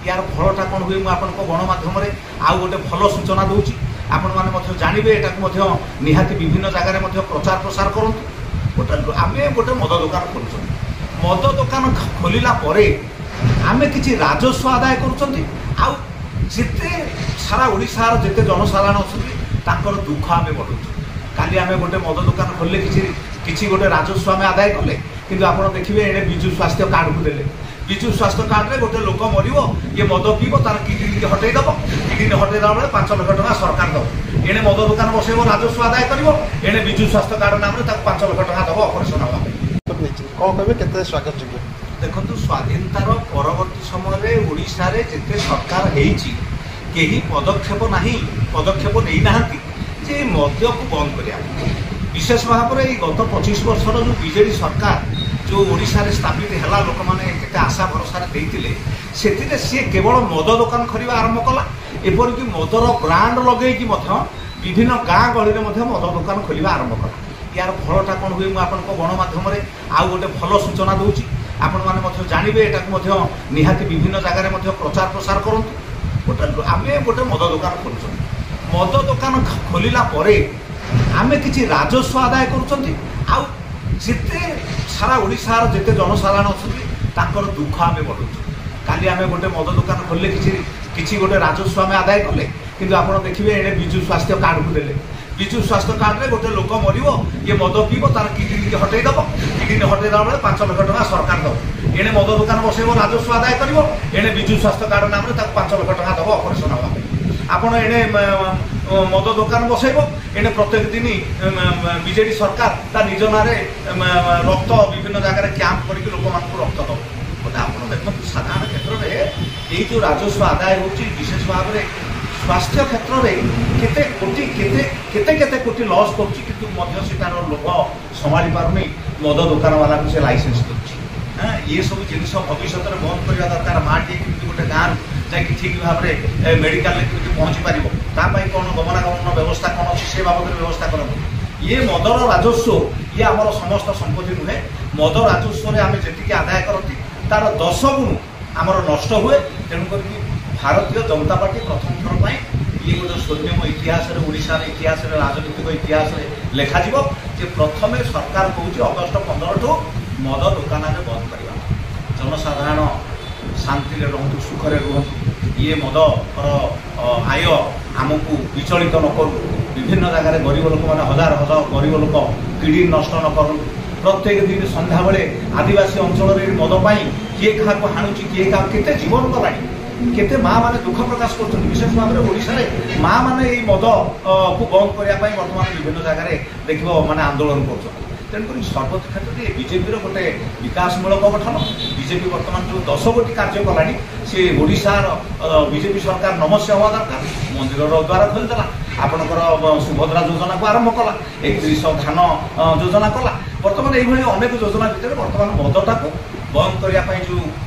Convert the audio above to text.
यार फलटा कौन हुए मुझे गणमाध्यम आउ गोटे भल सूचना दूची आपण मैंने जानवे यहाँ निहाती विभिन्न जगह प्रचार प्रसार करूँ गोटे आम गोटे मद दुकान खोलुँ मद दुकान खोलला आमे किसी राजस्व आदाय करते सारा ओडिशार जिते जनसाधारण अच्छा दुख आम बढ़ू काली आम गोटे मद दुकान खोलले किसी गोटे राजस्व आम आदाय कले किंतु आप देखिए एने विजु स्वास्थ्य कार्ड को देले विजु स्वास्थ्य कार्ड में गोटे लोक मर ये मद पीब तार किडनी हटेदब किडनी हटेदा बेले 5 लाख टका सरकार दब एने मद दुकान बसैब राजस्व आदाय कर एने विजु स्वास्थ्य कार्ड नाम 5 लाख टका दब ऑपरेशन हाँ कौन कहे के स्वागत योग्य देखो स्वाधीनतार परवर्ती समय ओडिशा रे जिते सरकार होती कहीं पदक्षेप नहीं पदक्षेप नहीं ना जे मद्य को बंद करिया विशेष भाव में गत 25 वर्षर जो बीजेडी सरकार जो ओडिशा रे स्थापित है लोक मैंने आशा भरोसा देते से सी केवल मद दुकान खोलवा आरंभ कला एपरिक मदर ब्रांड लगे विभिन्न गाँ गहली में मद दुकान खोलवा आरंभ कला यार फलटा कौन हुए मुझे गणमाध्यम आउ गोटे भल सूचना दूची आपण मैंने जानवे यहाँ निहाती विभिन्न जगह प्रचार प्रसार करूँ गोटे आम गोटे मद दुकान खोलुँ मद दुकान खोलला आमे किसी राजस्व आदाय करते सारा ओडिशार जिते जनसाधारण अच्छा दुख आम बढ़ू काली आम गोटे मद दुकान खोलले किसी गोटे राजस्व आम आदाय कले किंतु आप देखिए एने विजु स्वास्थ्य कार्ड को देले विजु स्वास्थ्य कार्ड में गोटे लोक मर ये मद पीब तार किडनी हटेदब किडनी हटेदा बेले 5 लाख टका सरकार दब एने मद दुकान बसैब राजस्व आदाय कर एने विजु स्वास्थ्य कार्ड नाम 5 लाख टका दब ऑपरेशन हाँ आपण एने मद दुकान बसैब एने प्रत्येक दिन बीजेडी सरकार ता निज ना रक्त विभिन्न जगह कैंप करके लोक रक्त दब गोटे आप देखो साधारण क्षेत्र में ये जो राजस्व आदाय होची विशेष भाव में स्वास्थ्य क्षेत्र में केते कोटी केते केते कोटी लॉस करची किंतु मध्य सेटार लोक संभाली पारुनी मद दुकान वाला को से लाइसेंस करची हां ये सब जिनिस भविष्य में बंद करवा दरकार माटी किंतु गोटे गाँव जाकि ठीक भाव में मेडिकल केମିତି पहुँची पार तापाई कौन गमनागमन व्यवस्था कौन अच्छी से बाबद व्यवस्था करते ये मदर राजस्व ये आमर समस्त संपत्ति नुहे मद राजस्व आम जी आदाय करती तार 10 गुण आमर नष्ट हुए तेणुक भारतीय जनता पार्टी प्रथम थर पर ये गोटे स्वर्णिम इतिहास ओडिशा इतिहास राजनीतिक इतिहास लेखा प्रथम सरकार कौच अगस्ट 15 ठू मद दुकान बंद करवा जनसाधारण शांति रुहतु सुखरे रुहतु ये मदर आय आमको विचलित न करूँ विभिन्न जगह गरीब लोक मैंने हजार हजार गरीब लोक किडनी नष्ट न करूँ प्रत्येक दिन संध्या बेले आदिवासी अंचल मद पाई किए क्या हाणुची किए क्या केते जीवन गला केते माँ मैंने दुख प्रकाश कर विशेष भाव में ओडिशा रे माँ मैंने मद को बंद करने बर्तमान विभिन्न जगह देख माने आंदोलन कर तेणुक सर्वोच्च क्षेत्र बीजेपी गोटे विकासमूलक गठन बीजेपी बर्तमान जो 10 गोटी कार्य कलानी सी ओडिशार बीजेपी सरकार नमस्या हवा दरकार मंदिर द्वार खोलीदेला आपणकर सुभद्रा योजना को आरंभ कला 3100 धान योजना कला बर्तमान ये अनेक योजना भितर बर्तमान मदटा को बंद करने जो